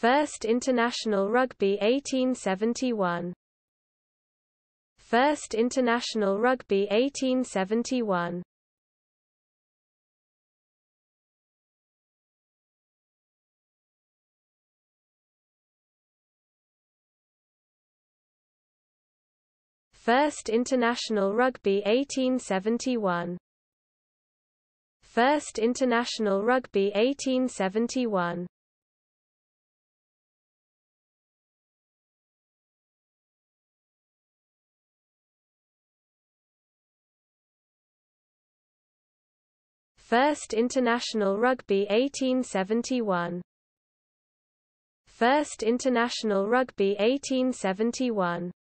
First International Rugby 1871. First International Rugby 1871. First International Rugby 1871. First International Rugby 1871. First International Rugby 1871. First International Rugby 1871.